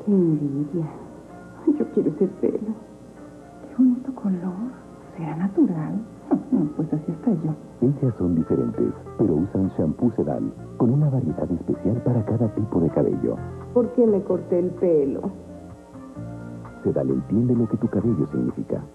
Qué envidia. Ay, yo quiero ese pelo. Qué bonito color. ¿Será natural? No, pues así está yo. Ellas son diferentes, pero usan shampoo Sedal, con una variedad especial para cada tipo de cabello. ¿Por qué me corté el pelo? Sedal entiende lo que tu cabello significa.